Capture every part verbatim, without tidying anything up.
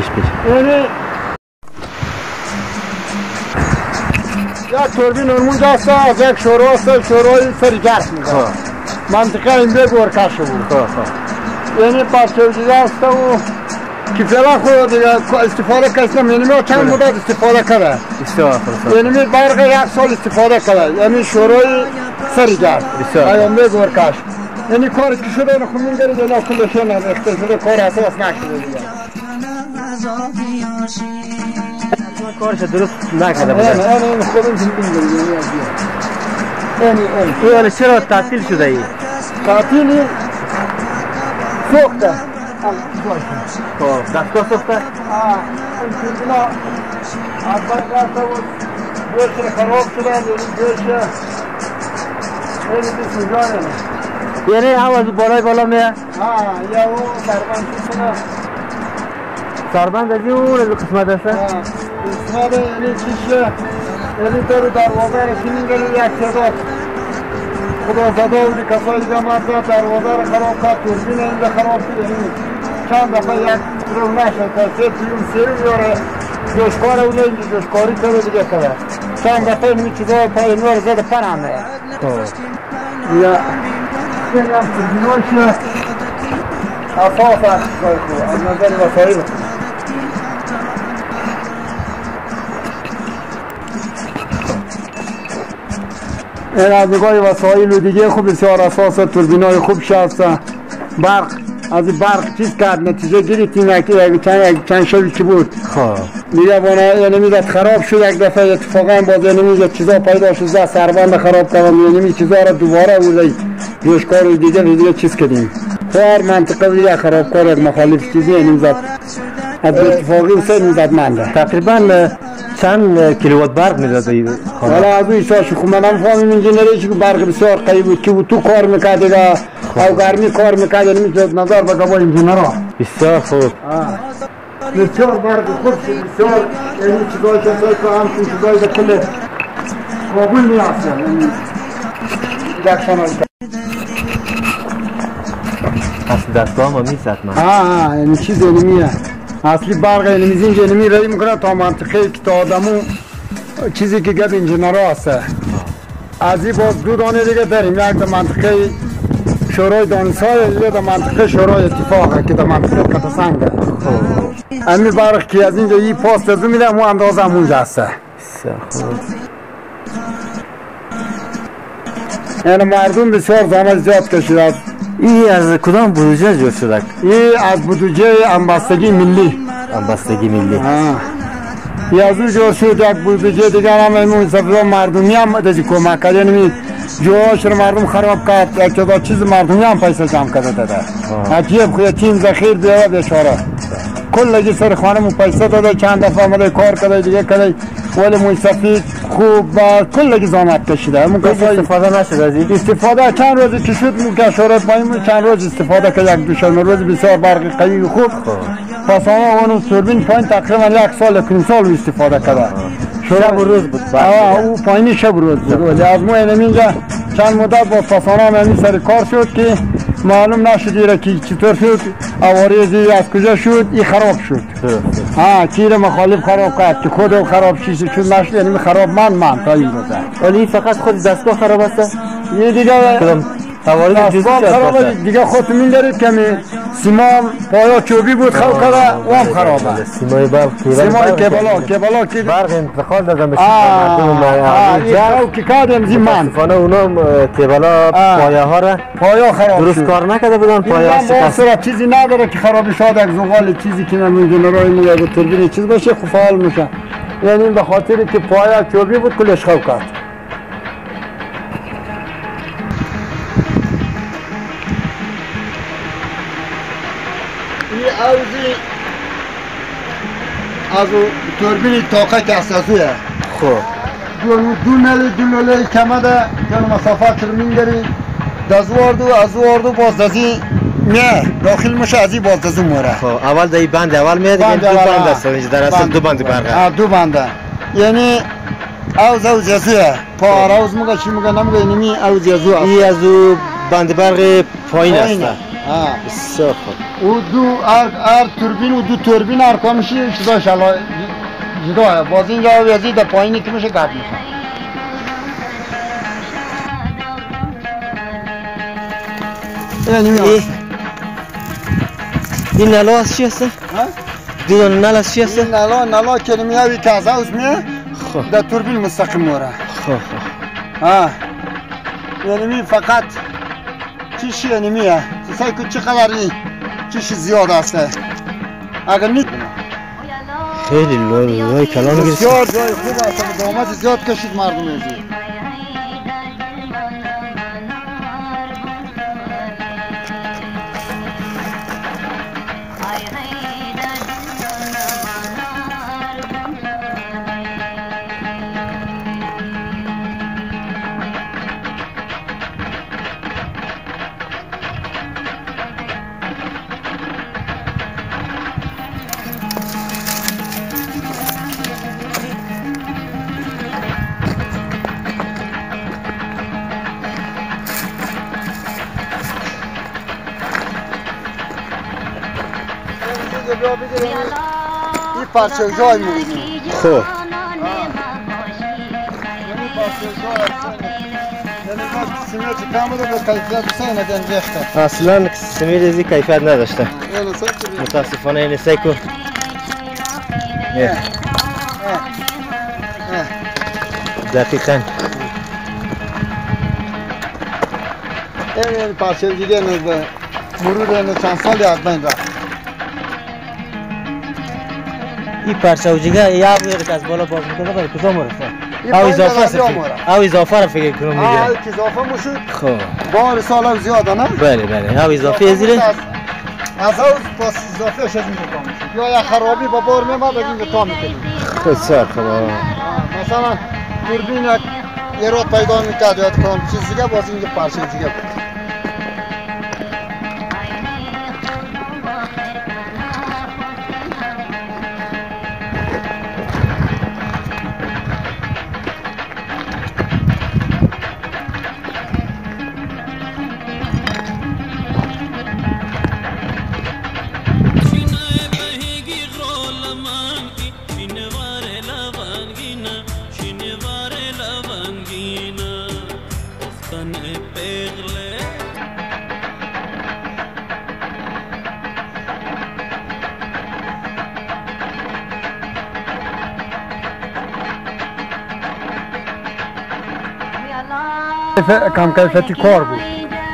پیش پیش یعنی یک توربین اونجا هست از یک شورا هست شورای سری گرس میده منطقه این به گورکش بود یعنی پاسچه دیگه هست و که فعلا خود دیگه استفاده کردم یعنی چند مدت استفاده کرده یعنی برق یک سال استفاده کرده یعنی شورای سری گرس ایام به گورکش یعنی کاری که شده رو خمین دارید اینا کلشون نمیخته شده کار اساس نشده دیگه کارش درست نکرده بوده نه نه این خودم زندگی داریم این چرا تعطیل شده ای؟ تعطیلی سوخته دستگاه سوخته؟ آه این توربینا از بر گرفته بود گوشه خراب شدن یعنی گوشه خیلی بسم جانه یعنی هم از بالای بالا میه؟ ها یا او سربند چیزونه سربند از اون از قسمت هسته؟ قسمت یعنی چیشه یعنی در دروازه رسیمین گلی یک تعداد خدا زده بودی کسایی دیگه مرده دروازه رو خراب کرد توربین اینجا خراب شده یعنی چند دفعه یک رو نشد تا سه پیون سیری بیاره جوشکار اونه اینجا جوشکاری کرده دیگه کرده چند دفعه اینمی چیزای پای نور زده پنامه یا این هم توربیناش اساس هست از نظر وسایل این از نگاه وسایل و دیگه خوب بسیار اساس توربینای خوب شست برق از برق چیز کرد نتیجه گیرید این چند چند شبی که بود دیگه بانه یعنی میگه خراب شد یک دفعه اتفاقا باز یعنی میگه چیزا پیدا شد سربند خراب کردم یعنی می چیزا را دوباره بوده جوشکار و دیگه دیگه چیز کردیم هر منطقه دیگه خراب کار یک مخالف چیزی یعنی میزد از اتفاقی سه میزد منده تقریبا چند کیلووات برق میداد حالا از اون ایساش خب من هم فهمیم انجینری که برق بسیار قوی بود که تو کار میکرد دیگه او گرمی کار میکرد یعنی میشد نظر بگه با انجینرها بسیار خوب بسیار برق خوب شد بسیار یعنی چیزای کسایی که همچون چیزایی که کل قابل میافتن یعنی دکشنال کرد اصل دستگاه هم میست حتما ها ها یعنی چیز یعنی میه اصلی برق یعنی میزین یعنی میرایی میکنه تا منطقه که تا آدمو چیزی که گب انجینرها هست از این باز دو دانه دیگه داریم یک در منطقه شورای دانشگاه دیگه در منطقه شورای اتفاقه که در منطقه کتسنگه امی برق که از اینجا این پاست ازو میده مو اندازه همونجا هسته یعنی مردم بسیار زحمت زیاد کشیده این از کدام بودجه جور شده؟ این از بودجه انبستگی ملی انبستگی ملی یه از اون جور شد یک بودجه دیگر هم امون سفیده مردمی هم دازی کمک کرد یعنی جوهاش رو مردم خراب کرد یک چیزا چیز مردمی هم پیسه جمع کرده داده عجیب خوی تیم زخیر بیاره بیشاره کل لگی سر خانم پیسه داده چند دفعه آمده کار کرده دیگه کرده ولی موی سفید خوب و کل لگی زحمت کشیده استفاده نشد از این استفاده چند روزی که شد مو کشاره پایین چند روز استفاده که یک دوشنبه روز بسیار برق قوی و خوب پس آنها اونو توربین پایین تقریبا یک سال کنیم سال استفاده کرده شب و روز بود او پایینی شب و روز بود ولی از ما اینجا چند مدت با فسانه هم همین سر کار شد که معلوم نشد ایره که چطور شد عوارضی از کجا شد این خراب شد ها کیر مخالف خراب کرد که خود خراب چیزی شد نشد یعنی خراب من من تا این روزه ولی فقط خود دستگاه خراب است یه دیگه دستگاه خراب دیگه خودتون این دارید که سیما پایا چوبی بود خراب کرده و هم خرابه سیمای برق سیمای کبلا کبلا که برق انتقال دادن به مردم که کردیم زی من متاسفانه اونا کبلا پایه ها را پایا خراب درست کار نکرده بودن پایه ها شکست چیزی نداره که خرابی شد یک زغال چیزی که نمیدونه روی میاد توربین چیز باشه خب فعال میشه یعنی به خاطر که پایا چوبی بود کلش خراب کرد اوزی از توربین طاقت اساسیه خب دو دو نلی دو نلی کمده جان مسافت رو میگیری دزواردو از واردو باز دزی نه داخل میشه از این باز دزو موره خب اول دای بند اول میاد دیگه دو بند است اینجا در اصل دو بند برقه دو بنده یعنی اوز اوز یزوه پا روز میگه چی میگه نمیگه اینمی اوز یزو ای ازو بند برق پایین است. پایینه. آه. بسیار خوب. او دو هر هر توربین و دو توربین ارکامشی چیزاش الان جدا باز اینجا وزید پایینی که میشه گرد میشه. این این نلا از چی هسته؟ دیدن نل از چی هسته؟ این نلا نلا کلمیاوی که از هاوس میه در توربین مستقیم موره. خوب خوب. ها یعنی می فقط چیشی یعنی میه سعی کن چقدری چیشی زیاد هسته اگر نیت خیلی لوی کلان گرست. بسیار جای خوب است دامت زیاد کشید مردم ایزی. این پارچه جای می‌بینی. خوب. این پارچه جای است. یعنی ما سیمت کم بوده به کیفیت سه ندن ریخته. اصلا سمید ازی کیفیت نداشته. اینو سعی متاسفانه این سیکو. نه. دقیقاً. این پارچه دیگه نه مرور نه چند سالی از بین رفت. این پارچه جیگه یا باید از بالا باز میکنه برای کجا مرسه؟ او اضافه است. او اضافه را فکر کنم میگه. آه که اضافه موشود. خب. بار سال زیاده نه؟ بله بله. او اضافه زیره. از او پس اضافه شد میکنم. یا یا خرابی با بار میاد بگیم تا میکنیم. بسیار خوب. مثلا توربین یک ایراد پیدا میکرد یاد کنم چیز دیگه باز اینجا پارچه دیگه بود. کم کیفیتی کار بود.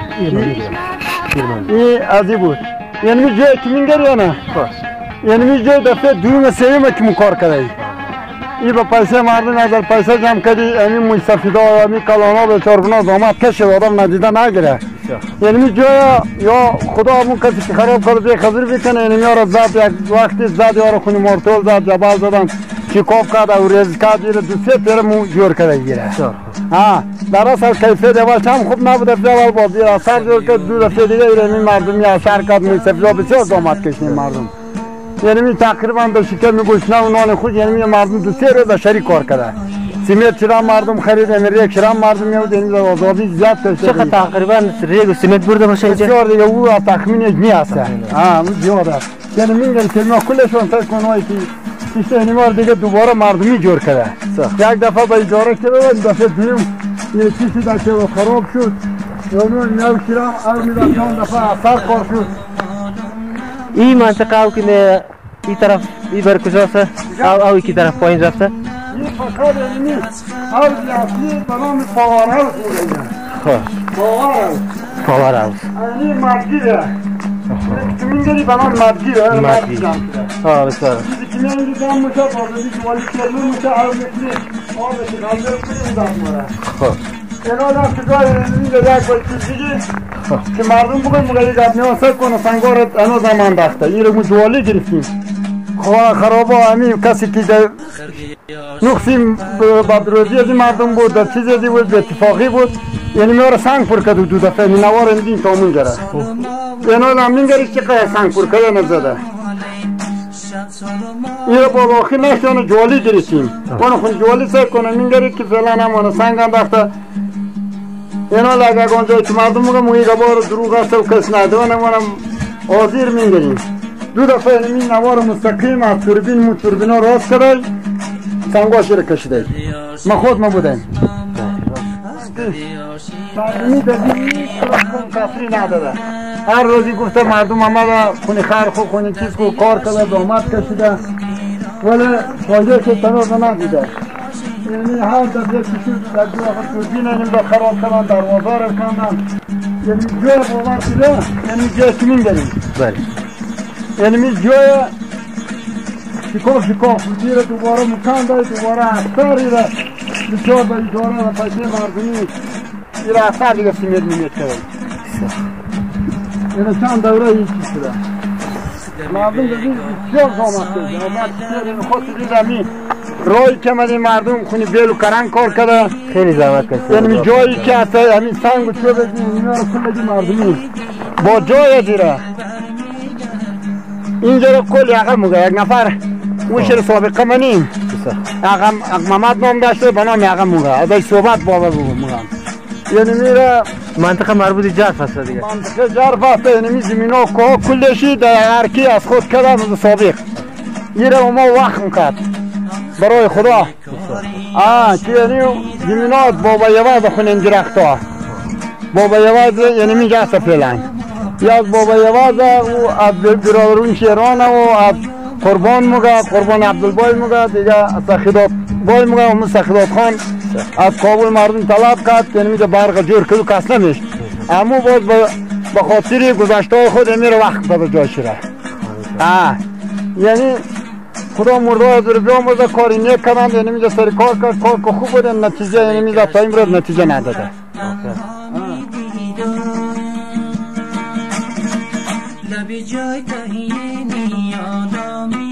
این ازی بود. یعنی می جای که میگری یا نه؟ یعنی می جای دفعه دوم سوم که کار کردی. این با پیسه مردم نظر پیسه جمع کردی این مستفیدا و این کلانا به چاربنا دامت کشه آدم ندیده نگیره. یعنی می جای یا خدا همون کسی که خراب کرده خبر بکنه یعنی میاره زد یک وقتی زد یارو خونی مرتول زد جبال زدن چیکاف کرده و ریز کرده دو سه پیر مو جور کرده گیره. ها در اصل کیفیت اول چم خوب نبوده اول با بیر اثر جور کرد دو دفعه دیگه این مردمی اثر کرد مستفیدا بسیار دامت کشید مردم. یعنی می تقریبا به شکل می گوشنا و نان خود یعنی مردم دو سه روز شری کار کرده. سیمت چرا مردم خرید امریک چرا مردم میاد این آزادی زیاد کرد. چقدر تقریبا ریگ و سیمت برده باشه اینجا؟ بسیار دیگه او تخمین اجنی است. ها زیاد است. یعنی میگن که ما کلشون فکر کنیم که سیستم اینوار دیگه دوباره مردمی جور کرده. یک دفعه به اجاره کرده این دفعه دوم یه چیزی داشته و خراب شد. یعنی نو چرا از میدان دفعه اثر کار شد. این منطقه او که این طرف این بر کجاست؟ او او کی طرف پایین رفته؟ این فقط یعنی هاوس اصلی به نام پاور هاوس بوده. خب. پاور هاوس. پاور هاوس. این مسجده. میگری به نام مسجده. مسجد. ها بسیار. چیزی که میگی دام میشه بازی که ولی کلمه میشه آب میشه. آب میشه. گاندر کنیم دام مره. خب. اینا دام که جای میگه یک وقت چیزی که مردم بگن مگه گپ نیاسه کنه سنگار انا زمان داشته. این رو مجوالی گرفتیم. خوا خرابا همین کسی که در نقصی بدروزی از مردم بود در چیزی ازی بود به اتفاقی بود یعنی میاره سنگ پر کدو دو دفعه نوار اندین تامون گره اینا همین گریش که قیه سنگ پر کده نزده این رو با باقی نشتانه جوالی گریشیم اونو خون جوالی سه کنه من گرید که فعلا همانه سنگ هم دفته اینا لگه گنجای که مردم میگه مویی گبار دروغ است و کس ندانه منم آزیر میگریم دو دفعه اینمی نوار مستقیم از توربین مو توربین ها راست کرده سنگاشی رو کشیده ما خود ما بودیم مردمی دادیم کسری نداده هر روزی گفته مردم آمده خونی خر خو خونی چیز کو کار کرده دامت کشیده ولی فایده که تنوز ندیده یعنی هر دفعه کشید در دو آخر توربین اینم دا خراب کردن دروازه رو کندن یعنی جای باور دیده یعنی جای چمین داریم بله یعنی جای شکاف شکاف بودی رو دوباره مکان داری دوباره اختاری رو بسیار به اداره و پیسه مردمی این رو اختر دیگه سمید میمید کرده این چند دوره هیچ چیز شده مردم دیگه بسیار زامت کرده آمد بسیار خود دیگه می رای که مدی مردم خونی بیل و کرنگ کار کرده خیلی زحمت کشیده یعنی جایی که هست همین سنگ و چوب اینا رو کل مردمی با جای دیره اینجا رو کل یقه موگه یک نفر وش رو سابقه منیم یقه محمد نام داشته به نام یقه موگه ازش صحبت بابا بگو موگه یعنی میره منطقه مربوط جرف هست دیگه منطقه جرف هست یعنی می زمین ها که کلشی در هرکی از خود کردن از سابق میره ما وقت میکرد برای خدا آه که یعنی زمین ها بابا یواز خونین درخت ها بابا یواز یعنی می جاسته فیلن یا از بابا یواز و از برادرون شیران و از قربان مگه قربان عبدالبای مگه دیگه از سخیدات بای مگه همون سخیدات خان از کابل مردم طلب کرد یعنی میگه برق جور کدو کس نمیش اما باز به خاطر گذشته خود میره وقت بده جایش را آه یعنی خدا مرده در بیامرده کاری نیک کنند یعنی میگه سری کار کرد کار که خوب بوده نتیجه یعنی میگه تا این روز نتیجه نداده لبی جای تهیه نیادامی